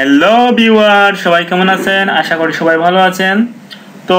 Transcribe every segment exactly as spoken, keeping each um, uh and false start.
Hello viewer, সবাই কেমন আছেন? আশা করি সবাই ভালো আছেন। তো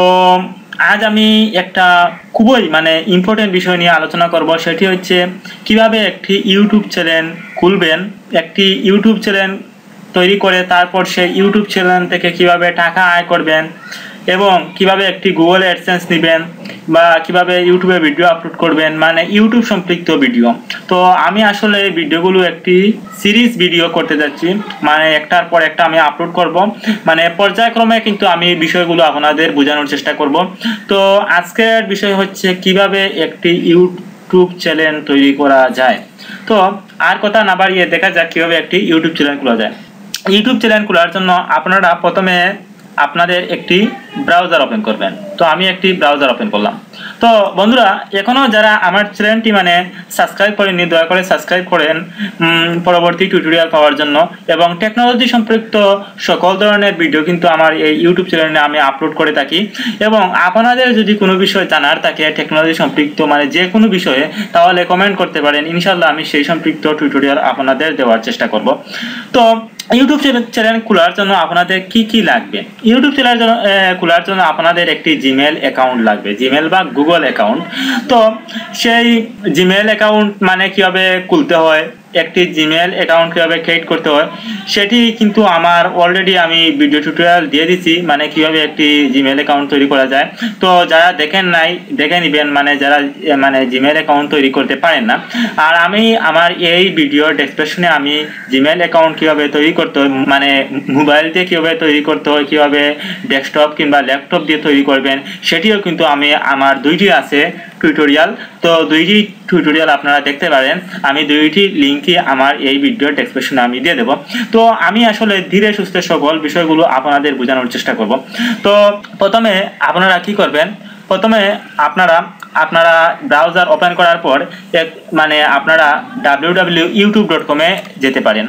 আজ আমি একটা খুবই মানে ইম্পর্টেন্ট বিষয় নিয়ে আলোচনা করব। সেটি হচ্ছে কিভাবে একটি ইউটিউব চ্যানেল খুলবেন, একটি ইউটিউব চ্যানেল তৈরি করে তারপর সেই ইউটিউব চ্যানেল থেকে কিভাবে টাকা আয় করবেন এবং কিভাবে একটি গুগল অ্যাডসেন্স নেবেন বা কিভাবে ইউটিউবে ভিডিও আপলোড করবেন, মানে ইউটিউব সম্পৃক্ত ভিডিও। তো আমি আসলে এই ভিডিওগুলো একটি সিরিজ ভিডিও করতে যাচ্ছি, মানে একটার পর একটা আমি আপলোড করব, মানে পর্যায়ক্রমে কিন্তু আমি বিষয়গুলো আপনাদের বোঝানোর চেষ্টা করব। তো আজকের বিষয় হচ্ছে কিভাবে একটি ইউটিউব চ্যানেল তৈরি করা যায়। তো আর কথা না বাড়িয়ে দেখা যাক কিভাবে একটি ইউটিউব চ্যানেল খোলা যায়। ইউটিউব চ্যানেল খোলার জন্য আপনারা প্রথমে আপনাদের একটি ব্রাউজার ওপেন করবেন। তো আমি একটি ব্রাউজার ওপেন করলাম। তো বন্ধুরা, এখনও যারা আমার চ্যানেলটি মানে সাবস্ক্রাইব করেননি, দয়া করে সাবস্ক্রাইব করেন পরবর্তী টিউটোরিয়াল পাওয়ার জন্য। এবং টেকনোলজি সম্পৃক্ত সকল ধরনের ভিডিও কিন্তু আমার এই ইউটিউব চ্যানেলে আমি আপলোড করে থাকি। এবং আপনাদের যদি কোনো বিষয় জানার থাকে টেকনোলজি সম্পৃক্ত মানে যে কোনো বিষয়ে, তাহলে কমেন্ট করতে পারেন। ইনশাল্লাহ আমি সেই সম্পৃক্ত টিউটোরিয়াল আপনাদের দেওয়ার চেষ্টা করব। তো ইউটিউব চ্যানেল খোলার জন্য আপনাদের কি কি লাগবে? ইউটিউব চ্যানেল খোলার জন্য আপনাদের একটি জিমেল অ্যাকাউন্ট লাগবে, জিমেল বা গুগল অ্যাকাউন্ট। তো সেই জিমেল অ্যাকাউন্ট মানে কিভাবে খুলতে হয়, একটি জিমেল অ্যাকাউন্ট কিভাবে ক্রিয়েট করতে হয়, সেটি কিন্তু আমার অলরেডি আমি ভিডিও টিউটোরিয়াল দিয়ে দিচ্ছি, মানে কিভাবে একটি জিমেল অ্যাকাউন্ট তৈরি করা যায়। তো যারা দেখেন নাই দেখে নেবেন, মানে যারা মানে জিমেল অ্যাকাউন্ট তৈরি করতে পারেন না। আর আমি আমার এই ভিডিও ডেসক্রিপশনে আমি জিমেল অ্যাকাউন্ট কিভাবে তৈরি করতে হয়, মানে মোবাইল দিয়ে কীভাবে তৈরি করতে হয়, কীভাবে ডেস্কটপ কিংবা ল্যাপটপ দিয়ে তৈরি করবেন, সেটিও কিন্তু আমি আমার দুইটি আছে টিউটোরিয়াল। তো দুইটি টিউটোরিয়াল আপনারা দেখতে পারেন, আমি দুইটি লিঙ্কই আমার এই ভিডিও ডেসক্রিপশনে আমি দিয়ে দেব। তো আমি আসলে ধীরে সুস্থে সকল বিষয়গুলো আপনাদের বোঝানোর চেষ্টা করব। তো প্রথমে আপনারা কি করবেন, প্রথমে আপনারা আপনারা ব্রাউজার ওপেন করার পর এক মানে আপনারা W W W YouTube dot কমে যেতে পারেন,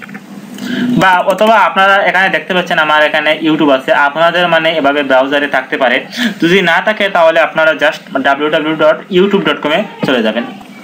বা অথবা আপনারা এখানে দেখতে পাচ্ছেন আমার এখানে ইউটিউব আছে, আপনাদের মানে এভাবে ব্রাউজারে থাকতে পারে। যদি না থাকে তাহলে আপনারা just W W W dot YouTube dot কমে চলে যাবেন।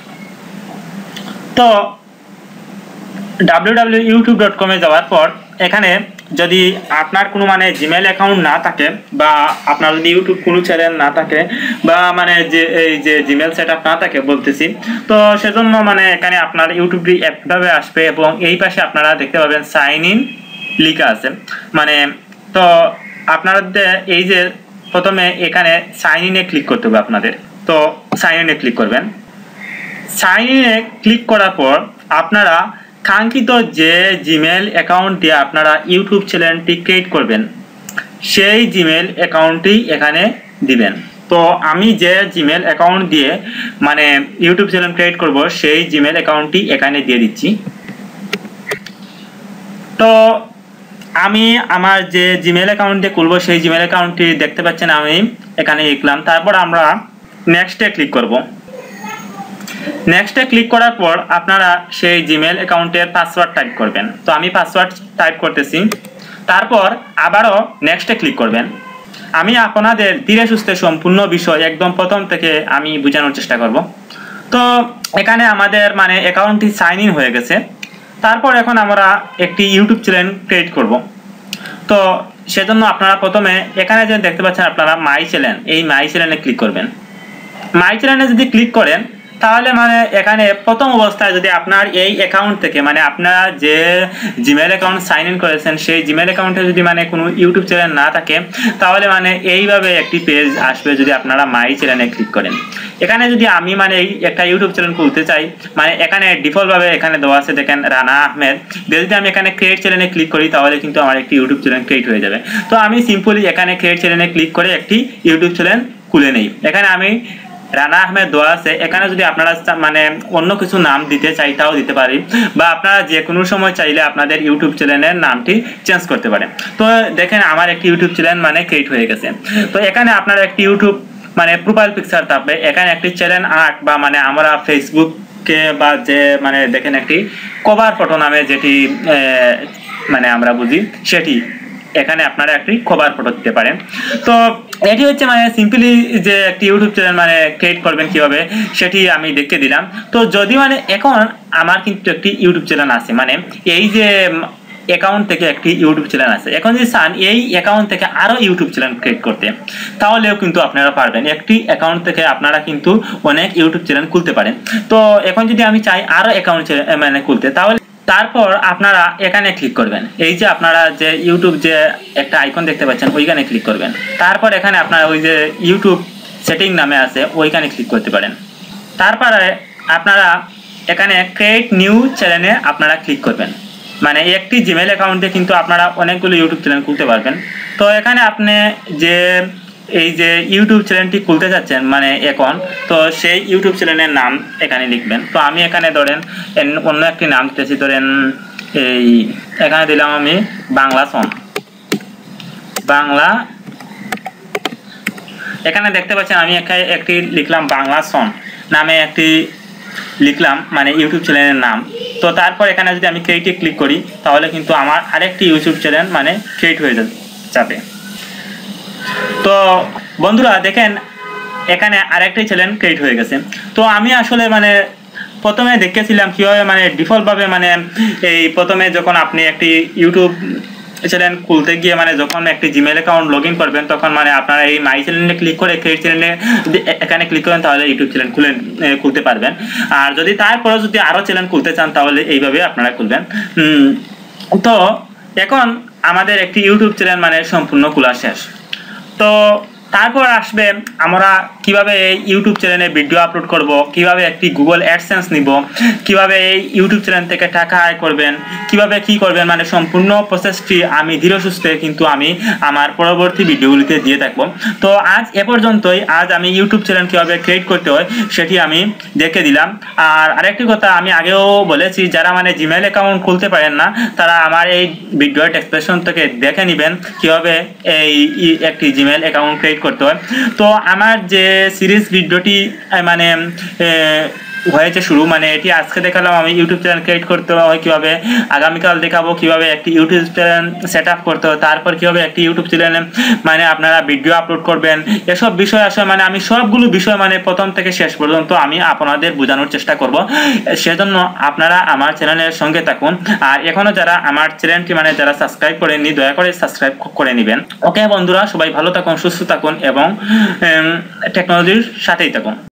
তো W W W dot YouTube dot কমে যাওয়ার পর এখানে যদি আপনার কোনো মানে জিমেল অ্যাকাউন্ট না থাকে, বা আপনার যদি ইউটিউব কোনো চ্যানেল না থাকে, বা মানে যে এই যে জিমেল সেট আপ না থাকে বলতেছি, তো সেজন্য মানে এখানে আপনার ইউটিউবটি অ্যাপভাবে আসবে এবং এই পাশে আপনারা দেখতে পাবেন সাইন ইন লেখা আছে। মানে তো আপনাদের এই যে প্রথমে এখানে সাইন ইনে ক্লিক করতে হবে আপনাদের। তো সাইন ইনে ক্লিক করবেন। সাইন ইনে ক্লিক করার পর আপনারা কাঙ্ক্ষিত যে জিমেল অ্যাকাউন্ট দিয়ে আপনারা ইউটিউব চ্যানেলটি ক্রিয়েট করবেন, সেই জিমেল অ্যাকাউন্টটি এখানে দিবেন। তো আমি যে জিমেল অ্যাকাউন্ট দিয়ে মানে ইউটিউব চ্যানেল ক্রিয়েট করব, সেই জিমেল অ্যাকাউন্টটি এখানে দিয়ে দিচ্ছি। তো আমি আমার যে জিমেল অ্যাকাউন্টে খুলবো সেই জিমেল অ্যাকাউন্টটি দেখতে পাচ্ছেন আমি এখানে লিখলাম। তারপর আমরা নেক্সটে ক্লিক করব। নেক্সটে ক্লিক করার পর আপনারা সেই জিমেল অ্যাকাউন্টের পাসওয়ার্ড টাইপ করবেন। তো আমি পাসওয়ার্ড টাইপ করতেছি। তারপর আবারও নেক্সটে ক্লিক করবেন। আমি আপনাদের ধীরে সুস্থে সম্পূর্ণ বিষয় একদম প্রথম থেকে আমি বোঝানোর চেষ্টা করব। তো এখানে আমাদের মানে অ্যাকাউন্টটি সাইন ইন হয়ে গেছে। তারপর এখন আমরা একটি ইউটিউব চ্যানেল ক্রিয়েট করব। তো সেজন্য আপনারা প্রথমে এখানে যে দেখতে পাচ্ছেন আপনারা মাই চ্যানেল, এই মাই চ্যানেলে ক্লিক করবেন। মাই চ্যানেলে যদি ক্লিক করেন তাহলে মানে এখানে প্রথম অবস্থায় যদি আপনার এই অ্যাকাউন্ট থেকে মানে আপনারা যে জিমেল অ্যাকাউন্ট সাইন ইন করেছেন সেই জিমেল অ্যাকাউন্টে যদি মানে কোনো ইউটিউব চ্যানেল না থাকে, তাহলে মানে এইভাবে একটি পেজ আসবে যদি আপনারা মাই চ্যানেলে ক্লিক করেন। এখানে যদি আমি মানে এই একটা ইউটিউব চ্যানেল খুলতে চাই, মানে এখানে ডিফল্টভাবে এখানে দেওয়া আছে দেখেন রানা আহমেদ। যদি আমি এখানে ক্রিয়েট চ্যানেলে ক্লিক করি তাহলে কিন্তু আমার একটি ইউটিউব চ্যানেল ক্রিয়েট হয়ে যাবে। তো আমি সিম্পলি এখানে ক্রিয়েট চ্যানেলে ক্লিক করে একটি ইউটিউব চ্যানেল খুলে নেই। এখানে আমি রানা আহমেদ দেওয়া আছে, এখানে যদি আপনারা মানে অন্য কিছু নাম দিতে চাই তাও দিতে পারি, বা আপনারা যে কোনো সময় চাইলে আপনাদের ইউটিউব চ্যানেলের নামটি চেঞ্জ করতে পারেন। তো দেখেন আমার একটি ইউটিউব চ্যানেল মানে ক্রিয়েট হয়ে গেছে। তো এখানে আপনারা একটি ইউটিউব মানে প্রোফাইল পিকচার থাকবে, এখানে একটি চ্যানেল আর্ট বা মানে আমরা ফেসবুককে বা যে মানে দেখেন একটি কভার ফটো নামে যেটি মানে আমরা বুঝি, সেটি এখানে আপনারা একটি কভার ফটো দিতে পারেন। তো এটি হচ্ছে মানে সিম্পলি যে একটি ইউটিউব চ্যানেল মানে ক্রিয়েট করবেন কিভাবে সেটি আমি দেখিয়ে দিলাম। তো যদি মানে এখন আমার কিন্তু একটি ইউটিউব চ্যানেল আছে, মানে এই যে অ্যাকাউন্ট থেকে একটি ইউটিউব চ্যানেল আছে, এখন যদি চান এই অ্যাকাউন্ট থেকে আরও ইউটিউব চ্যানেল ক্রিয়েট করতে, তাহলেও কিন্তু আপনারা পারবেন। একটি অ্যাকাউন্ট থেকে আপনারা কিন্তু অনেক ইউটিউব চ্যানেল খুলতে পারেন। তো এখন যদি আমি চাই আরও অ্যাকাউন্ট মানে খুলতে, তাহলে তারপর আপনারা এখানে ক্লিক করবেন। এই যে আপনারা যে ইউটিউব যে একটা আইকন দেখতে পাচ্ছেন ওইখানে ক্লিক করবেন। তারপর এখানে আপনারা ওই যে ইউটিউব সেটিং নামে আছে ওইখানে ক্লিক করতে পারেন। তারপরে আপনারা এখানে ক্রিয়েট নিউ চ্যানেলে আপনারা ক্লিক করবেন। মানে একটি জিমেল অ্যাকাউন্টে কিন্তু আপনারা অনেকগুলো ইউটিউব চ্যানেল খুলতে পারবেন। তো এখানে আপনি যে এই যে ইউটিউব চ্যানেলটি খুলতে যাচ্ছেন মানে এখন, তো সেই ইউটিউব চ্যানেলের নাম এখানে লিখবেন। তো আমি এখানে ধরেন অন্য একটি নাম দিতেছি, ধরেন এই এখানে দিলাম আমি বাংলা সন বাংলা। এখানে দেখতে পাচ্ছেন আমি একটি লিখলাম বাংলা সন নামে একটি লিখলাম মানে ইউটিউব চ্যানেলের নাম। তো তারপর এখানে যদি আমি ক্রিয়েটে ক্লিক করি তাহলে কিন্তু আমার আরেকটি ইউটিউব চ্যানেল মানে ক্রিয়েট হয়ে যাবে। তো বন্ধুরা দেখেন এখানে আরেকটি চ্যানেল ক্রিয়েট হয়ে গেছে। তো আমি আসলে মানে প্রথমে দেখেছিলাম কীভাবে মানে ডিফল্টভাবে মানে এই প্রথমে যখন আপনি একটি ইউটিউব চ্যানেল খুলতে গিয়ে মানে যখন একটি জিমেল অ্যাকাউন্ট লগ ইন করবেন তখন মানে আপনারা এই মাই চ্যানেলে ক্লিক করে ক্রিয়েট চ্যানেলে এখানে ক্লিক করেন তাহলে ইউটিউব চ্যানেল খুলে খুলতে পারবেন। আর যদি তারপরে যদি আরও চ্যানেল খুলতে চান তাহলে এইভাবে আপনারা খুলবেন। তো এখন আমাদের একটি ইউটিউব চ্যানেল মানে সম্পূর্ণ খোলা শেষ। তো তারপর আসবে আমরা কিভাবে এই ইউটিউব চ্যানেলে ভিডিও আপলোড করব, কিভাবে একটি গুগল অ্যাডসেন্স নিব, কিভাবে এই ইউটিউব চ্যানেল থেকে টাকা আয় করবেন, কিভাবে কি করবেন মানে সম্পূর্ণ প্রসেসটি আমি ধীরে সুস্থে কিন্তু আমি আমার পরবর্তী ভিডিওগুলিতে দিয়ে থাকবো। তো আজ এ পর্যন্তই। আজ আমি ইউটিউব চ্যানেল কীভাবে ক্রিয়েট করতে হয় সেটি আমি দেখে দিলাম। আর আরেকটি কথা আমি আগেও বলেছি, যারা মানে জিমেল অ্যাকাউন্ট খুলতে পারেন না তারা আমার এই ভিডিও ডেসক্রিপশন থেকে দেখে নেবেন কীভাবে এই একটি জিমেল অ্যাকাউন্ট ক্রিয়েট করতে হয়। তো আমার যে সিরিজ ভিডিওটি মানে হয়েছে শুরু মানে এটি আজকে দেখালাম আমি ইউটিউব চ্যানেল ক্রিয়েট করতে হয় কীভাবে, আগামীকাল দেখাবো কীভাবে একটি ইউটিউব চ্যানেল সেট আপ করতে হয়, তারপর কীভাবে একটি ইউটিউব চ্যানেলে মানে আপনারা ভিডিও আপলোড করবেন, এসব বিষয় আসলে মানে আমি সবগুলো বিষয় মানে প্রথম থেকে শেষ পর্যন্ত আমি আপনাদের বোঝানোর চেষ্টা করব। সেজন্য আপনারা আমার চ্যানেলের সঙ্গে থাকুন। আর এখনও যারা আমার চ্যানেলটি মানে যারা সাবস্ক্রাইব করেননি দয়া করে সাবস্ক্রাইব করে নেবেন। ওকে বন্ধুরা, সবাই ভালো থাকুন, সুস্থ থাকুন এবং টেকনোলজির সাথেই থাকুন।